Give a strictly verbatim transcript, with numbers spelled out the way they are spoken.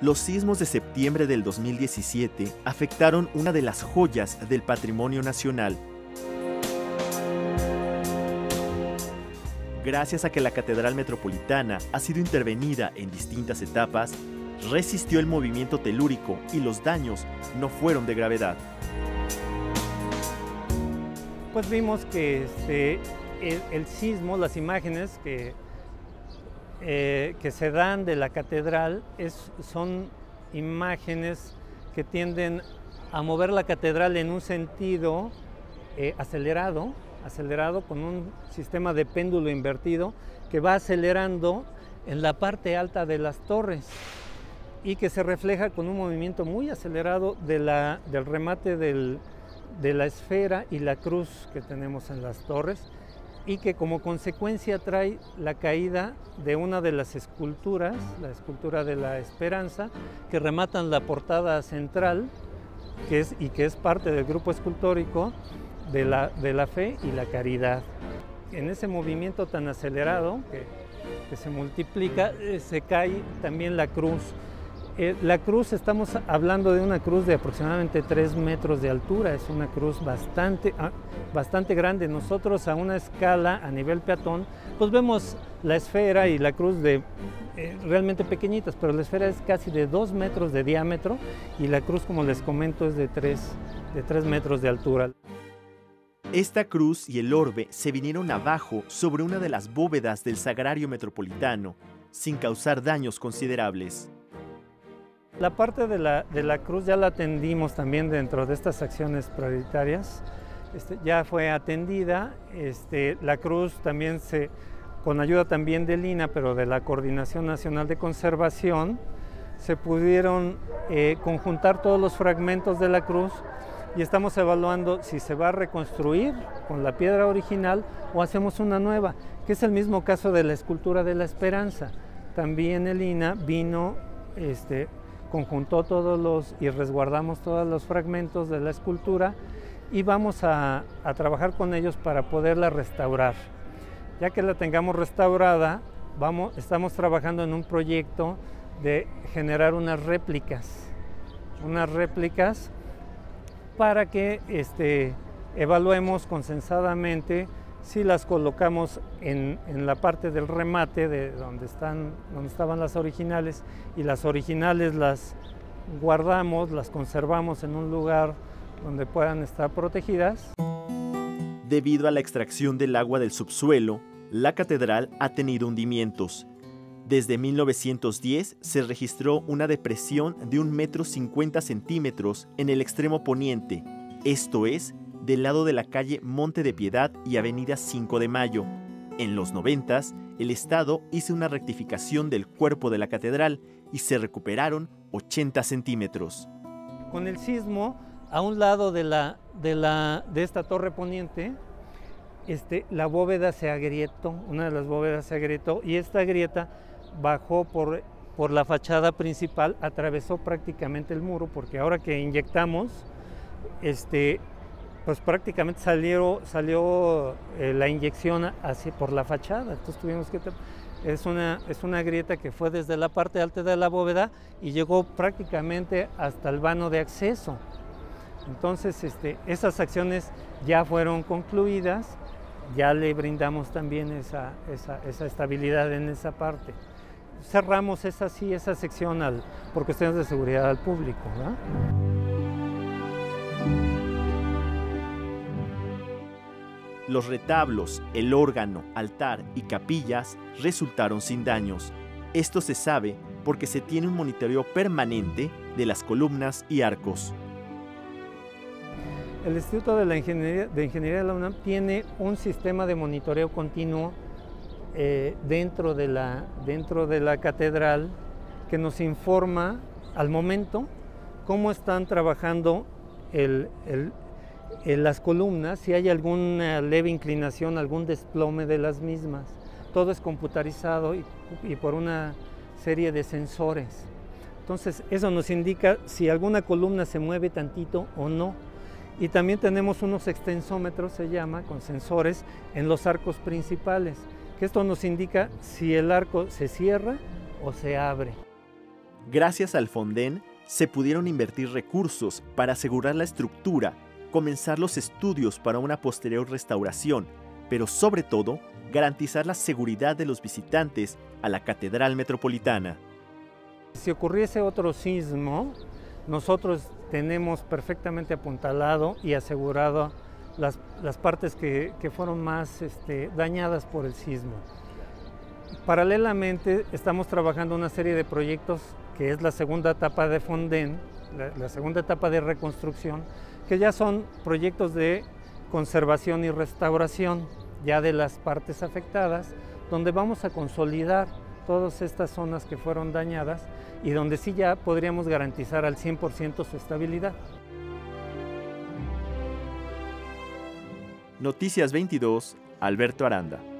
Los sismos de septiembre del dos mil diecisiete afectaron una de las joyas del patrimonio nacional. Gracias a que la Catedral Metropolitana ha sido intervenida en distintas etapas, resistió el movimiento telúrico y los daños no fueron de gravedad. Pues vimos que este, el, el sismo, las imágenes que, eh, que se dan de la catedral es, son imágenes que tienden a mover la catedral en un sentido eh, acelerado, acelerado con un sistema de péndulo invertido que va acelerando en la parte alta de las torres y que se refleja con un movimiento muy acelerado de la, del remate del, de la esfera y la cruz que tenemos en las torres, y que como consecuencia trae la caída de una de las esculturas, la escultura de la Esperanza, que rematan la portada central, que es, y que es parte del grupo escultórico de la, de la fe y la caridad. En ese movimiento tan acelerado que, que se multiplica, eh, se cae también la cruz. Eh, la cruz, estamos hablando de una cruz de aproximadamente tres metros de altura, es una cruz bastante, bastante grande. Nosotros a una escala a nivel peatón, pues vemos la esfera y la cruz de eh, realmente pequeñitas, pero la esfera es casi de dos metros de diámetro y la cruz, como les comento, es de tres, de tres metros de altura. Esta cruz y el orbe se vinieron abajo sobre una de las bóvedas del Sagrario Metropolitano, sin causar daños considerables. La parte de la, de la cruz ya la atendimos también dentro de estas acciones prioritarias. Este, ya fue atendida. Este, la cruz también, se, con ayuda también del I N A, pero de la Coordinación Nacional de Conservación, se pudieron eh, conjuntar todos los fragmentos de la cruz y estamos evaluando si se va a reconstruir con la piedra original o hacemos una nueva, que es el mismo caso de la escultura de la Esperanza. También el I N A vino, este, conjuntó todos los y resguardamos todos los fragmentos de la escultura y vamos a, a trabajar con ellos para poderla restaurar. Ya que la tengamos restaurada, vamos, estamos trabajando en un proyecto de generar unas réplicas, unas réplicas para que este, evaluemos consensadamente si las colocamos en, en la parte del remate de donde, están, donde estaban las originales, y las originales las guardamos, las conservamos en un lugar donde puedan estar protegidas. Debido a la extracción del agua del subsuelo, la catedral ha tenido hundimientos. Desde mil novecientos diez se registró una depresión de un metro cincuenta centímetros en el extremo poniente, esto es, del lado de la calle Monte de Piedad y avenida cinco de mayo. En los noventas, el Estado hizo una rectificación del cuerpo de la catedral y se recuperaron ochenta centímetros. Con el sismo, a un lado de, la, de, la, de esta torre poniente, este, la bóveda se agrietó, una de las bóvedas se agrietó y esta grieta bajó por, por la fachada principal, atravesó prácticamente el muro, porque ahora que inyectamos, este, pues prácticamente salió, salió eh, la inyección hacia, por la fachada. Entonces tuvimos que... Es una, es una grieta que fue desde la parte alta de la bóveda y llegó prácticamente hasta el vano de acceso. Entonces este, esas acciones ya fueron concluidas, ya le brindamos también esa, esa, esa estabilidad en esa parte. Cerramos esa, sí, esa sección al, por cuestiones de seguridad al público, ¿verdad? Los retablos, el órgano, altar y capillas resultaron sin daños. Esto se sabe porque se tiene un monitoreo permanente de las columnas y arcos. El Instituto de, la Ingeniería, de Ingeniería de la UNAM tiene un sistema de monitoreo continuo eh, dentro, de la, dentro de la catedral que nos informa al momento cómo están trabajando el, el en las columnas, si hay alguna leve inclinación, algún desplome de las mismas. Todo es computarizado y, y por una serie de sensores. Entonces, eso nos indica si alguna columna se mueve tantito o no. Y también tenemos unos extensómetros, se llama, con sensores en los arcos principales, que esto nos indica si el arco se cierra o se abre. Gracias al Fonden, se pudieron invertir recursos para asegurar la estructura, comenzar los estudios para una posterior restauración, pero sobre todo, garantizar la seguridad de los visitantes a la Catedral Metropolitana. Si ocurriese otro sismo, nosotros tenemos perfectamente apuntalado y asegurado las, las partes que, que fueron más este, dañadas por el sismo. Paralelamente, estamos trabajando una serie de proyectos que es la segunda etapa de Fonden, la, la segunda etapa de reconstrucción, que ya son proyectos de conservación y restauración ya de las partes afectadas, donde vamos a consolidar todas estas zonas que fueron dañadas y donde sí ya podríamos garantizar al cien por ciento su estabilidad. Noticias veintidós, Alberto Aranda.